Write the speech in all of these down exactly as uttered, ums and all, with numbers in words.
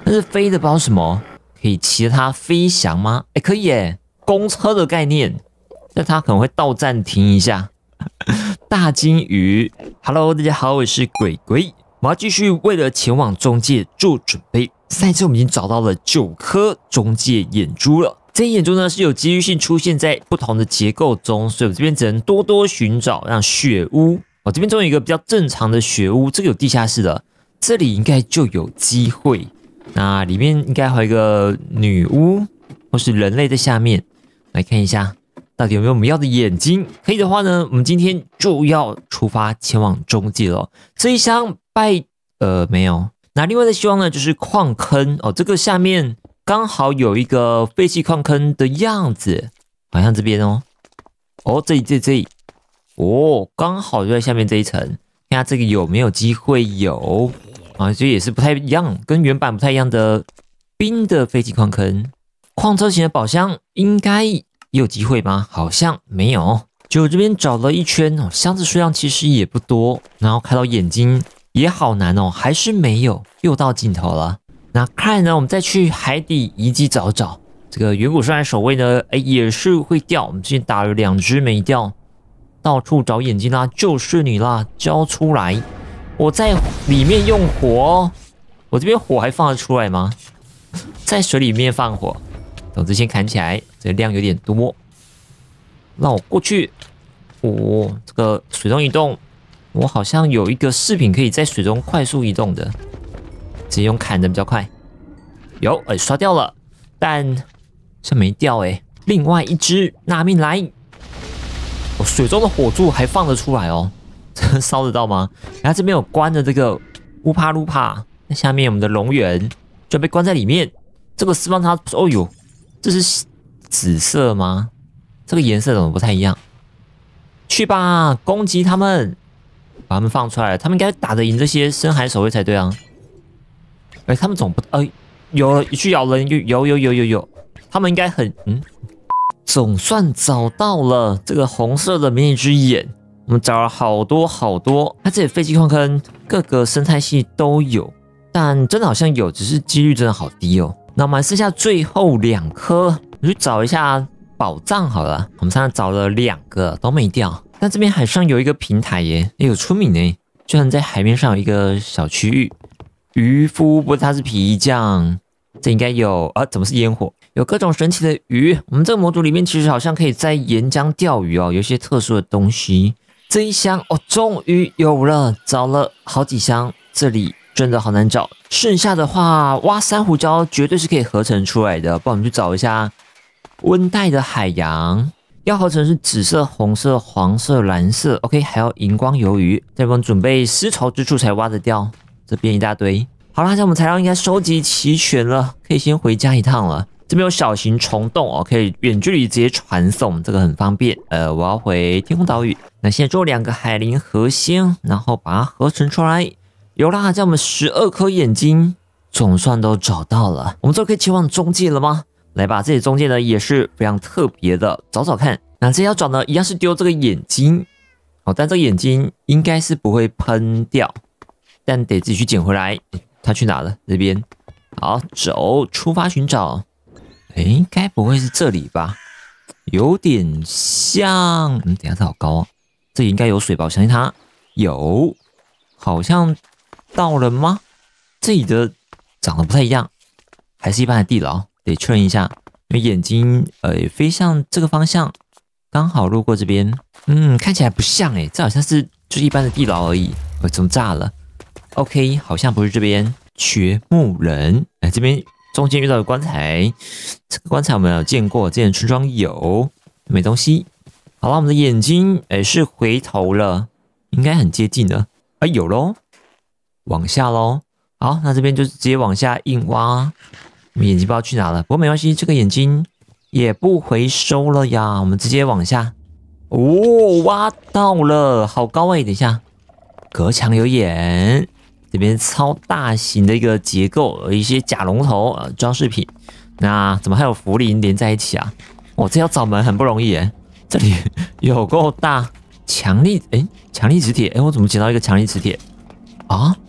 但是飞的不知道什么，可以骑着它飞翔吗？哎，可以耶，公车的概念。但它可能会到站停一下。大金鱼 ，Hello， 大家好，我是鬼鬼。我要继续为了前往中介做准备。上一次我们已经找到了九颗中介眼珠了。这些眼珠呢是有几率性出现在不同的结构中，所以我这边只能多多寻找。让雪屋，我这边终于有一个比较正常的雪屋，这个有地下室的，这里应该就有机会。那里面应该还有一个女巫或是人类在下面，来看一下。到底有没有我们要的眼睛？可以的话呢，我们今天就要出发前往中介了。这一箱拜呃没有，那另外的希望呢就是矿坑哦，这个下面刚好有一个废弃矿坑的样子，好像这边哦，哦这里这里这里，哦刚好就在下面这一层，看下这个有没有机会有啊？这也是不太一样，跟原版不太一样的冰的废弃矿坑，矿车型的宝箱应该。也有机会吗？好像没有。就这边找了一圈哦，箱子数量其实也不多，然后看到眼睛也好难哦，还是没有，又到尽头了。那看来呢，我们再去海底遗迹找找。这个远古山的守卫呢，哎也是会掉。我们之前打了两只没掉，到处找眼睛啦，就是你啦，交出来！我在里面用火，我这边火还放得出来吗？在水里面放火。总之先砍起来，这个量有点多。让我过去。哦，这个水中移动，我好像有一个饰品可以在水中快速移动的，直接用砍的比较快。有，哎，刷掉了，但像没掉哎。另外一只拿命来！哦，水中的火柱还放得出来哦，这烧得到吗？然后这边有关的这个乌帕鲁帕，那下面我们的龙源就被关在里面。这个释放它，哦呦！这是紫色吗？这个颜色怎么不太一样？去吧，攻击他们，把他们放出来了。他们应该打得赢这些深海守卫才对啊。哎，他们总不……哎，有了，去咬人，有有有有有有，他们应该很……嗯，总算找到了这个红色的迷你之眼。我们找了好多好多，它这里废弃矿坑各个生态系都有，但真的好像有，只是几率真的好低哦。那我们剩下最后两颗，我去找一下宝藏好了。我们上次找了两个都没掉，但这边海上有一个平台耶，也有村民呢，居然在海面上有一个小区域。渔夫不是，他是皮匠，这应该有啊？怎么是烟火？有各种神奇的鱼。我们这个模组里面其实好像可以在岩浆钓鱼哦，有一些特殊的东西。这一箱哦，终于有了，找了好几箱，这里。真的好难找，剩下的话挖珊瑚礁绝对是可以合成出来的。帮我们去找一下温带的海洋，要合成是紫色、红色、黄色、蓝色 ，OK， 还有荧光鱿鱼。再帮我们准备丝绸之处才挖得掉，这边一大堆。好了，这我们材料应该收集齐全了，可以先回家一趟了。这边有小型虫洞哦，可以远距离直接传送，这个很方便。呃，我要回天空岛屿，那现在做两个海灵核心，然后把它合成出来。有啦，这样我们十二颗眼睛总算都找到了。我们这可以前往中介了吗？来吧，这里中介呢也是非常特别的，找找看。那这要找呢，一样是丢这个眼睛哦，但这个眼睛应该是不会喷掉，但得自己去捡回来。它去哪了？这边。好，走，出发寻找。哎，应该不会是这里吧？有点像……嗯，等一下，这好高哦。这里应该有水吧？我相信它有，好像。到了吗？这里的长得不太一样，还是一般的地牢，得确认一下。因为眼睛呃飞向这个方向，刚好路过这边。嗯，看起来不像诶，这好像是就是一般的地牢而已。呃，怎么炸了 ？OK， 好像不是这边。掘墓人，哎，这边中间遇到的棺材，这个棺材我们有见过，之前村庄有，没东西。好了，我们的眼睛哎是回头了，应该很接近了。啊，有咯。往下咯，好，那这边就直接往下硬挖。我们眼睛不知道去哪了，不过没关系，这个眼睛也不回收了呀。我们直接往下，哦，挖到了，好高哎！等一下，隔墙有眼，这边超大型的一个结构，有一些假龙头呃装饰品。那怎么还有茯苓连在一起啊？哦，这要找门很不容易耶，这里有够大，强力哎，强力磁铁哎，我怎么捡到一个强力磁铁啊？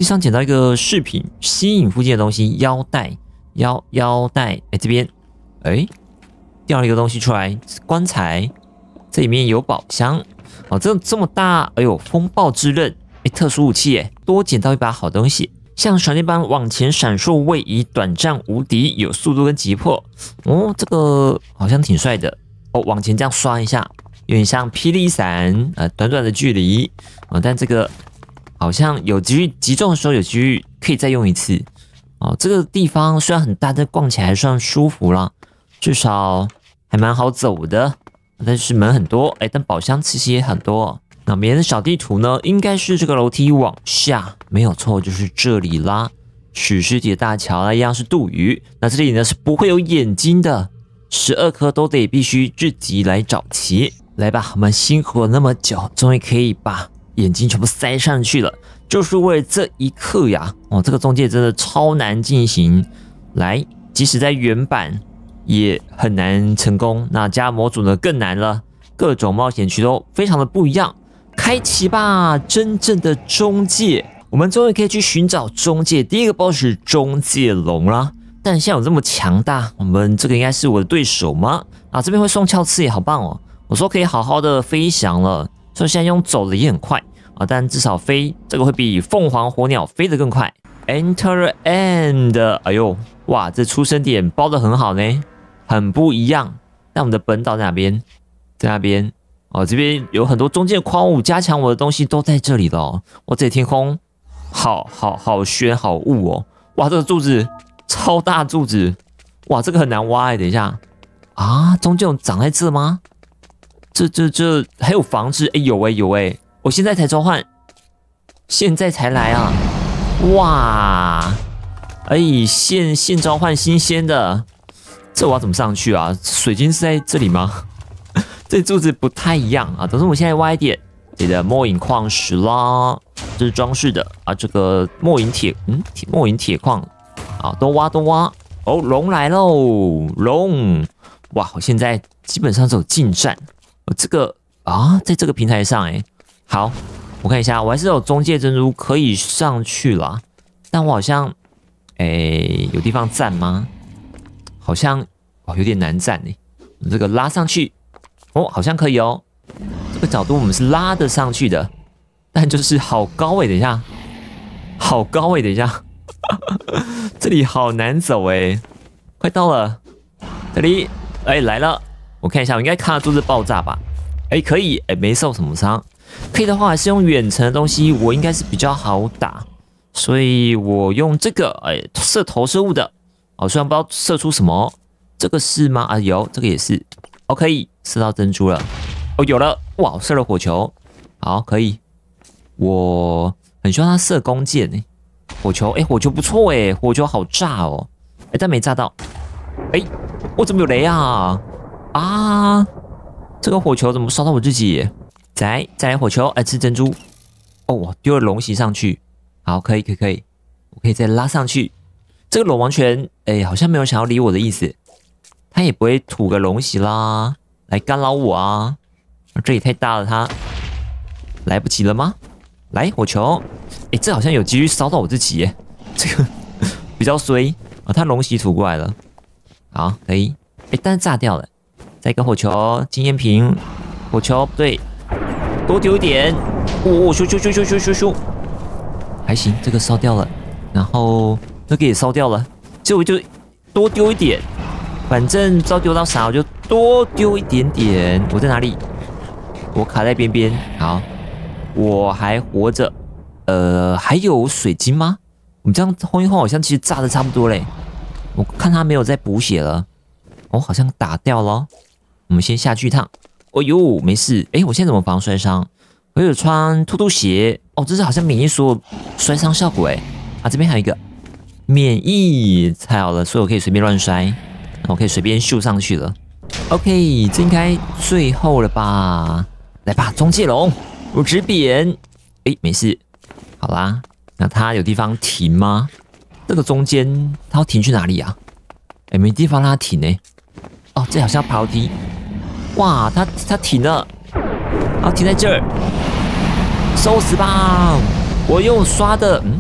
地上捡到一个饰品，吸引附近的东西，腰带，腰腰带，哎，这边，哎，掉了一个东西出来，棺材，这里面有宝箱，哦，这这么大，哎呦，风暴之刃，哎，特殊武器，哎，多捡到一把好东西，像闪电般往前闪烁位移，短暂无敌，有速度跟急迫，哦，这个好像挺帅的，哦，往前这样刷一下，有点像霹雳伞，呃，短短的距离，啊、哦，但这个。好像有机遇击中的时候有机遇可以再用一次哦。这个地方虽然很大，但逛起来还算舒服啦，至少还蛮好走的。但是门很多，哎，但宝箱其实也很多。那别人的小地图呢，应该是这个楼梯往下，没有错，就是这里啦。史诗级的大桥呢，一样是渡鱼。那这里呢是不会有眼睛的，十二颗都得必须自己来找齐。来吧，我们辛苦了那么久，终于可以把。眼睛全部塞上去了，就是为了这一刻呀！哦，这个中介真的超难进行，来，即使在原版也很难成功。那加模组呢更难了，各种冒险区都非常的不一样。开启吧，真正的中介，我们终于可以去寻找中介。第一个 boss 是中介龙啦，但现在有这么强大，我们这个应该是我的对手吗？啊，这边会送鞘刺也好棒哦！我说可以好好的飞翔了。所以现在用走的也很快啊，但至少飞这个会比凤凰火鸟飞得更快。Enter end， 哎呦，哇，这出生点包得很好呢，很不一样。那我们的本岛在哪边？在那边哦，这边有很多中间的矿物，加强我的东西都在这里了哦。我这里天空好好好悬好雾哦，哇，这个柱子超大柱子，哇，这个很难挖哎，等一下啊，中间有长在这吗？这这这还有房子哎，有哎有哎，我现在才召唤，现在才来啊！哇，哎，现现召唤新鲜的，这我要怎么上去啊？水晶是在这里吗？这柱子不太一样啊，等是我现在挖一点，你的末影矿石啦，这是装饰的啊，这个末影铁嗯末影铁矿啊，都挖都挖哦，龙来喽，龙！哇，我现在基本上只有近战。这个啊，在这个平台上哎，好，我看一下，我还是有中介珍珠可以上去啦，但我好像哎有地方站吗？好像哦有点难站哎，这个拉上去哦，好像可以哦，这个角度我们是拉得上去的，但就是好高哎，等一下，好高哎，等一下，这里好难走哎，快到了，这里哎来了。我看一下，我应该看得住这爆炸吧？哎，可以，哎，没受什么伤。可以的话，还是用远程的东西，我应该是比较好打，所以我用这个，哎，射投射物的。哦，虽然不知道射出什么，这个是吗？啊，有，这个也是。哦，可以射到珍珠了。哦，有了，哇，射了火球。好，可以。我很希望他射弓箭呢。火球，哎，火球不错哎，火球好炸哦。哎，但没炸到。哎，我怎么有雷啊？啊！这个火球怎么烧到我自己？再来再来火球，哎，吃珍珠。哦，我丢了龙席上去。好，可以可以可以，我可以再拉上去。这个龙王拳，哎，好像没有想要理我的意思。他也不会吐个龙席啦，来干扰我啊！这也太大了，他来不及了吗？来火球，哎，这好像有机会烧到我自己耶。这个比较衰啊，他龙席吐过来了。好，可以。哎，但是炸掉了。再一个火球，经验瓶，火球不对，多丢一点，哦，咻咻咻咻咻咻咻，还行，这个烧掉了，然后那个也烧掉了，所以我就多丢一点，反正不知道丢到啥，我就多丢一点点。我在哪里？我卡在边边，好，我还活着，呃，还有水晶吗？我们这样轰一轰，好像其实炸的差不多嘞，我看他没有再补血了，哦，好像打掉了。我们先下去一趟。哦呦，没事。哎，我现在怎么防摔伤？我有穿兔兔鞋。哦，这是好像免疫所有摔伤效果哎。啊，这边还有一个免疫，太好了，所以我可以随便乱摔，我可以随便秀上去了。OK， 这应该最后了吧？来吧，中介龙，我直扁。哎，没事。好啦，那它有地方停吗？这个中间它要停去哪里啊？哎，没地方让它停呢。哦，这好像爬楼梯。哇，它它停了，好，停在这儿，收拾吧！我用刷的，嗯，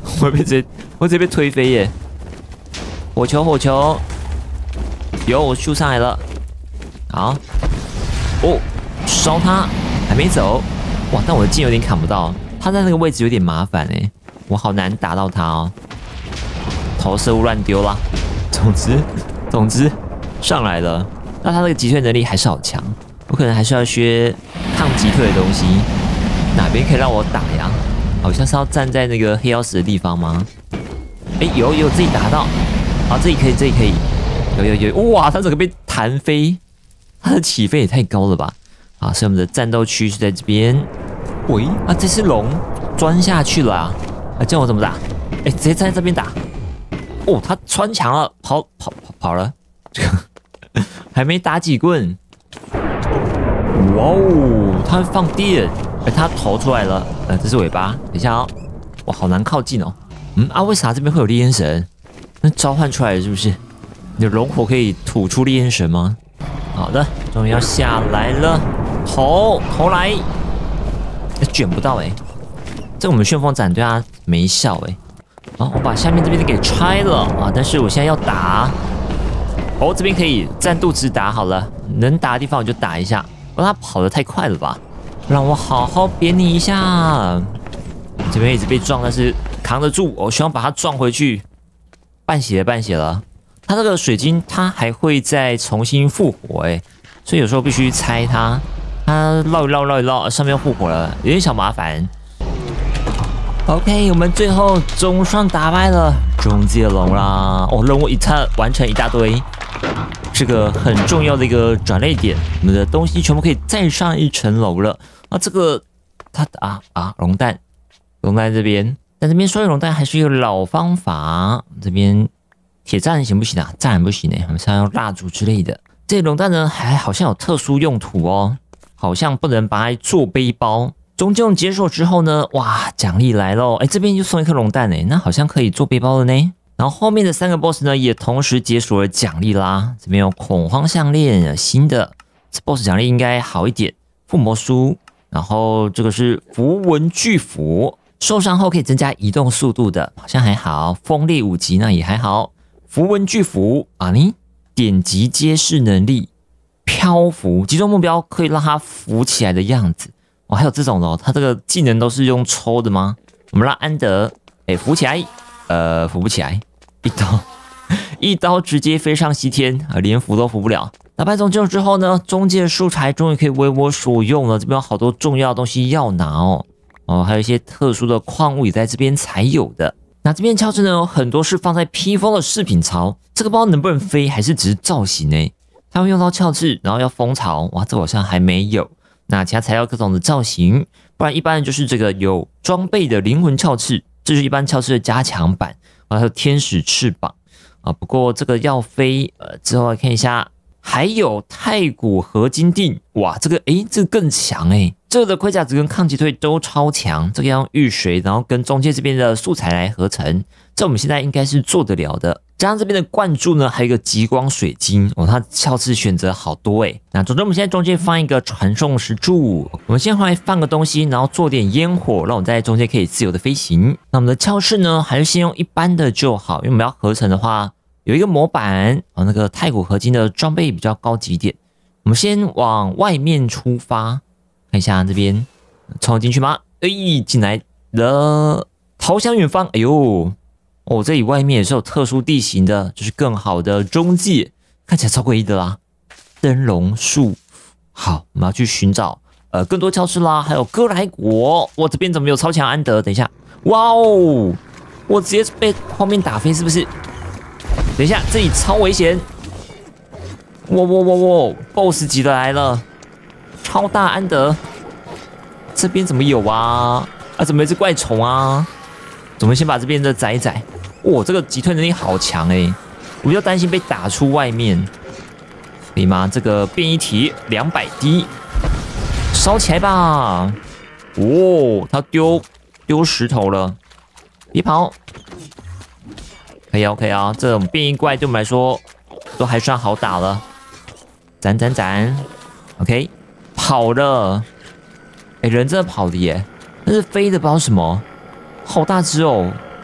我被直接我直接被推飞耶！火球火球，有我秀上来了，好，哦，烧他还没走，哇！但我的剑有点砍不到，他在那个位置有点麻烦哎，我好难打到他哦。投射物乱丢啦，总之总之上来了，那他那个击退能力还是好强，我可能还是要学抗击退的东西，哪边可以让我打呀？好像是要站在那个黑曜石的地方吗？哎，有有自己打到，啊，这里可以，这里可以，有有有，哇，他整个被弹飞，他的起飞也太高了吧！啊，所以我们的战斗区是在这边。喂，啊，这只龙钻下去了啊！啊，这样我怎么打？哎，直接站在这边打。哦，他穿墙了，跑跑跑跑了，这个还没打几棍。哇哦，他会放电。哎，他头出来了，呃，这是尾巴。等一下哦，哇，好难靠近哦。嗯啊，为啥这边会有烈焰神？那召唤出来了是不是？你的龙火可以吐出烈焰神吗？好的，终于要下来了，头头来，卷不到哎、欸。这个我们旋风斩对他没效哎、欸。好，我把下面这边给拆了啊，但是我现在要打。哦，这边可以站肚子打好了，能打的地方我就打一下。不过他跑得太快了吧？让我好好扁你一下。这边一直被撞，但是扛得住。我希望把它撞回去。半血了，半血了。它这个水晶，它还会再重新复活，哎，所以有时候必须拆它。它绕一绕，绕一绕，上面复活了，有点小麻烦。OK， 我们最后总算打败了中介龙啦！哦，任务一次完成一大堆。这个很重要的一个转捩点，我们的东西全部可以再上一层楼了。啊，这个它啊啊龙蛋，龙蛋这边，但这边所有龙蛋还是一个老方法。这边铁栅行不行啊？栅栏不行呢，我们是要用蜡烛之类的。这龙蛋呢，还好像有特殊用途哦，好像不能把它做背包。终究解锁之后呢，哇，奖励来喽！哎，这边就送一颗龙蛋哎，那好像可以做背包了呢。然后后面的三个 boss 呢，也同时解锁了奖励啦。这边有恐慌项链，新的，这 boss 奖励应该好一点。附魔书，然后这个是符文巨斧，受伤后可以增加移动速度的，好像还好。锋利五级那也还好。符文巨斧啊，你点击揭示能力，漂浮，击中目标可以让它浮起来的样子。哦，还有这种的哦，它这个技能都是用抽的吗？我们让安德，哎，浮起来。呃，浮不起来，一刀一刀直接飞上西天啊，连浮都浮不了。打败中介之后呢，中介素材终于可以为我所用了。这边有好多重要的东西要拿哦，哦，还有一些特殊的矿物也在这边才有的。那这边鞘翅呢，有很多是放在披风的饰品槽，这个不知道能不能飞，还是只是造型呢？它会用到鞘翅，然后要蜂巢，哇，这好像还没有。那其他材料各种的造型，不然一般就是这个有装备的灵魂鞘翅。这是一般鞘翅的加强版，还有天使翅膀啊。不过这个要飞，呃，之后来看一下，还有太古合金锭，哇，这个诶，这个更强诶，这个的盔甲值跟抗击退都超强。这个要用玉髓，然后跟中介这边的素材来合成，这我们现在应该是做得了的。加上这边的灌注呢，还有一个极光水晶哦，它鞘翅选择好多诶。那总之我们现在中间放一个传送石柱，我们先回来放个东西，然后做点烟火，让我在中间可以自由的飞行。那我们的鞘翅呢，还是先用一般的就好，因为我们要合成的话，有一个模板哦，那个太古合金的装备比较高级一点。我们先往外面出发，看一下这边冲进去吗？哎，进来了，逃向远方。哎呦！哦，这里外面也是有特殊地形的，就是更好的中介，看起来超诡异的啦。灯笼树，好，我们要去寻找呃更多鞘翅啦，还有哥莱果。我这边怎么有超强安德？等一下，哇哦，我直接被后面打飞是不是？等一下，这里超危险！哇哇哇哇 ，BOSS 级的来了，超大安德。这边怎么有啊？啊，怎么有只怪虫啊？我们先把这边的宰一宰。哇，这个击退能力好强哎、欸！我比较担心被打出外面，可以吗？这个变异体两百滴，烧起来吧！哦，他丢丢石头了，别跑！可以啊，可以啊，这种变异怪对我们来说都还算好打了。斩斩斩 ，OK， 跑了。哎，人真的跑的耶，那是飞的，不知道什么。好大只哦！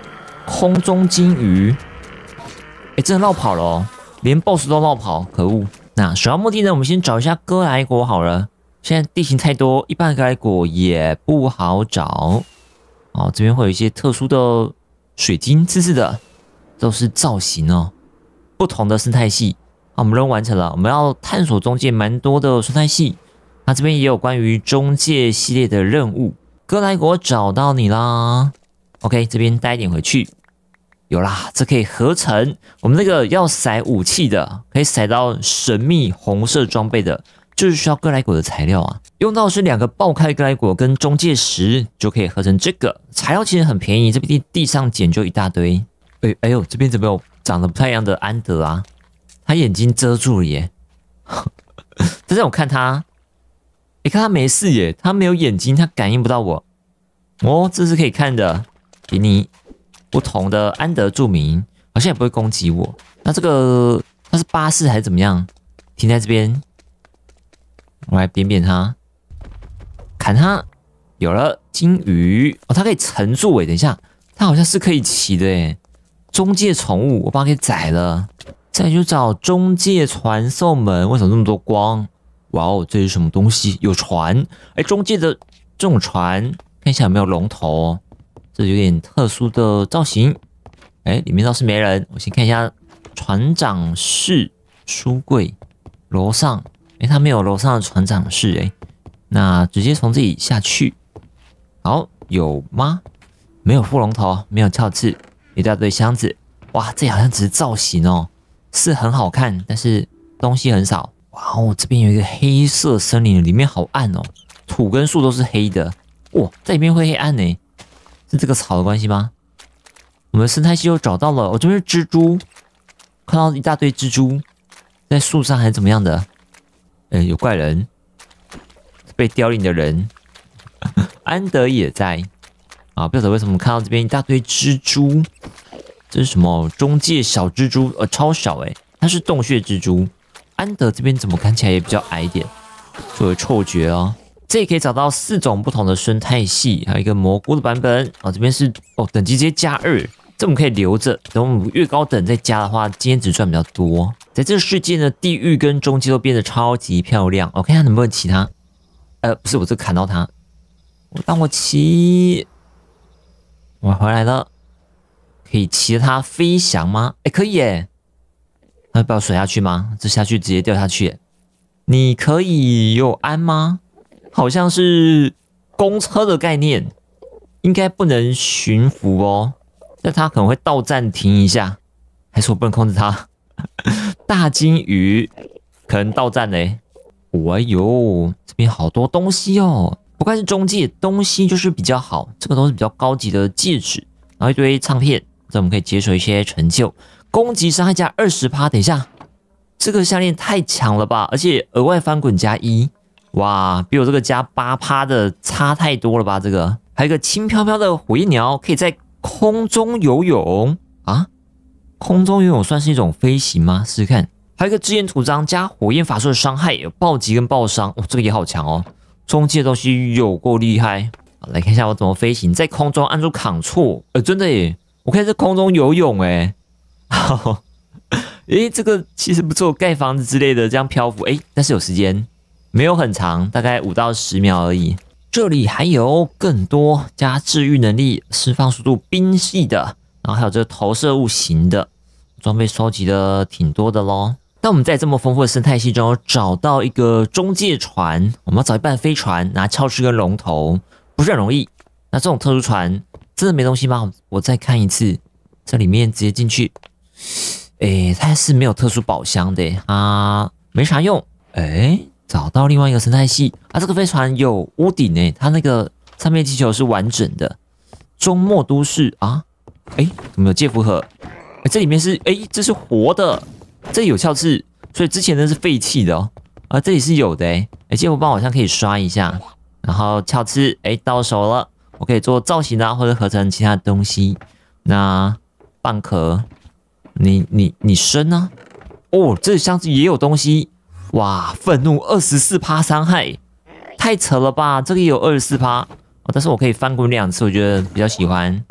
空中金鱼，哎，真的绕跑了哦，连 B O S S 都绕跑，可恶！那首要目的呢，我们先找一下哥莱果好了。现在地形太多，一般的哥莱果也不好找。哦，这边会有一些特殊的水晶，刺刺的，都是造型哦。不同的生态系，好，我们任务完成了。我们要探索中介蛮多的生态系，那这边也有关于中介系列的任务。哥莱果找到你啦 ，OK， 这边带一点回去。有啦，这可以合成我们那个要塞武器的，可以塞到神秘红色装备的，就是需要哥莱果的材料啊。用到的是两个爆开哥莱果跟中介石，就可以合成这个材料。其实很便宜，这边地上捡就一大堆。哎哎呦，这边怎么有长得不太一样的安德啊？他眼睛遮住了耶。但是我看他，你看他没事耶，他没有眼睛，他感应不到我。哦，这是可以看的，给你。不同的安德著名，好像也不会攻击我。那这个它是巴士还是怎么样？停在这边，我来扁扁它，砍它。有了金鱼哦，它可以沉住诶。等一下，它好像是可以骑的诶。中介宠物，我把它给宰了。再去找中介传送门，为什么那么多光？哇哦，这是什么东西？有船哎，中介的这种船，看一下有没有龙头哦。这有点特殊的造型，哎，里面倒是没人。我先看一下船长室书柜，楼上，哎，他没有楼上的船长室，哎，那直接从这里下去。好，有吗？没有副龙头，没有鞘刺，一大堆箱子。哇，这好像只是造型哦，是很好看，但是东西很少。哇哦，这边有一个黑色森林，里面好暗哦，土跟树都是黑的。哇，在里面会黑暗呢。是这个草的关系吗？我们生态系又找到了，我、哦、这边是蜘蛛，看到一大堆蜘蛛在树上还是怎么样的？哎，有怪人，被凋零的人，安德也在啊！不晓得为什么看到这边一大堆蜘蛛，这是什么中介小蜘蛛？呃，超小哎，它是洞穴蜘蛛。安德这边怎么看起来也比较矮一点，就有错觉哦。这里可以找到四种不同的生态系，还有一个蘑菇的版本哦。这边是哦，等级直接加二，这我们可以留着。等我们越高等再加的话，经验值赚比较多。在这个世界呢，地狱跟中介都变得超级漂亮。我看看能不能骑它。呃，不是，我这砍到它。让我骑，我回来了。可以骑着它飞翔吗？哎，可以耶。那要不要甩下去吗？这下去直接掉下去耶。你可以有鞍吗？好像是公车的概念，应该不能驯服哦。但它可能会到站停一下，还是我不能控制它？大金鱼可能到站嘞。哎呦，这边好多东西哦！不愧是中介，东西就是比较好。这个都是比较高级的戒指，然后一堆唱片，这我们可以解锁一些成就。攻击伤害加 百分之二十， 等一下，这个项链太强了吧！而且额外翻滚加一。哇，比我这个加 百分之八 的差太多了吧？这个还有一个轻飘飘的火焰鸟，可以在空中游泳啊！空中游泳算是一种飞行吗？试试看。还有一个之言图章加火焰法术的伤害，有暴击跟爆伤，哦，这个也好强哦！中介的东西有够厉害。好，来看一下我怎么飞行，在空中按住 Ctrl， 呃，真的耶，我可以在空中游泳哎。好，诶，这个其实不错，盖房子之类的，这样漂浮，诶，但是有时间。没有很长，大概五到十秒而已。这里还有更多加治愈能力、释放速度冰系的，然后还有这个投射物型的装备，收集的挺多的咯。那我们在这么丰富的生态系中找到一个中介船，我们要找一半飞船，拿鞘翅跟龙头，不是很容易。那这种特殊船真的没东西吗？我再看一次，这里面直接进去，诶，它是没有特殊宝箱的，它没啥用，诶。找到另外一个生态系啊！这个飞船有屋顶诶，它那个上面气球是完整的。中末都市啊，哎，怎么有介福盒？哎，这里面是哎，这是活的，这里有鞘翅，所以之前那是废弃的哦。啊，这里是有的哎，哎，介福棒好像可以刷一下，然后鞘翅哎到手了，我可以做造型啊，或者合成其他的东西。那蚌壳，你你你生呢？哦，这箱子也有东西。哇，愤怒 百分之二十四 伤害，太扯了吧！这个也有 百分之二十四，哦，但是我可以翻滚两次，我觉得比较喜欢。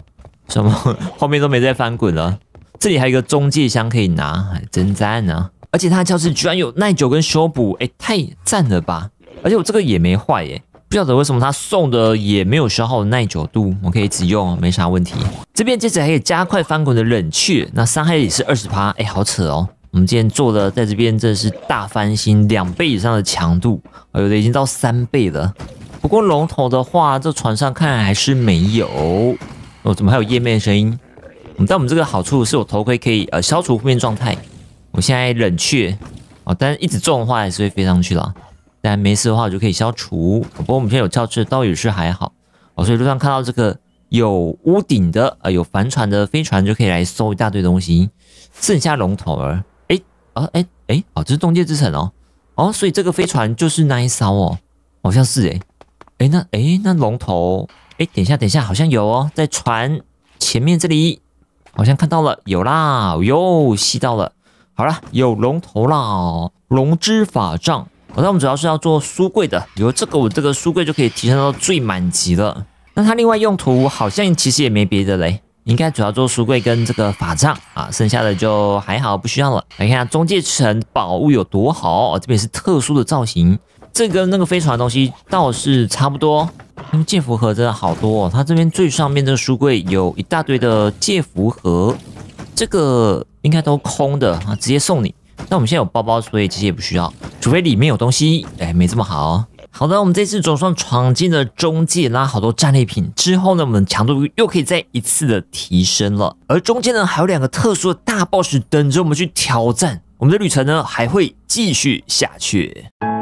什么后面都没再翻滚了。这里还有一个中介箱可以拿，真赞啊！而且它的教室居然有耐久跟修补，哎，太赞了吧！而且我这个也没坏耶，不晓得为什么它送的也没有消耗耐久度，我可以一直用，没啥问题。这边接着还可以加快翻滚的冷却，那伤害也是 百分之二十， 哎，好扯哦。我们今天做的在这边真的是大翻新，两倍以上的强度，有的已经到三倍了。不过龙头的话，这船上看来还是没有。哦，怎么还有页面的声音？但我们这个好处是有头盔可以呃消除负面状态。我现在冷却哦，但是一直中的话还是会飞上去啦。但没事的话我就可以消除。不过我们现在有教室，倒也是还好哦。所以路上看到这个有屋顶的呃有帆船的飞船，就可以来收一大堆东西。剩下龙头了，哎啊哎哎哦，这是中介之城哦哦，所以这个飞船就是那一艘哦，好像是哎哎那哎那龙头哎等一下等一下好像有哦，在船前面这里。好像看到了，有啦，哟，吸到了，好啦，有龙头啦，龙之法杖。那我们主要是要做书柜的，有这个我这个书柜就可以提升到最满级了。那它另外用途好像其实也没别的嘞，应该主要做书柜跟这个法杖啊，剩下的就还好不需要了。来看下中介城宝物有多好，哦、这边是特殊的造型，这个那个飞船的东西倒是差不多。因为戒符盒真的好多哦，它这边最上面这个书柜有一大堆的戒符盒，这个应该都空的啊，直接送你。那我们现在有包包，所以其实也不需要，除非里面有东西，哎，没这么好。好的，我们这次总算闯进了中介，拉好多战利品之后呢，我们强度又可以再一次的提升了。而中间呢，还有两个特殊的大 boss 等着我们去挑战，我们的旅程呢还会继续下去。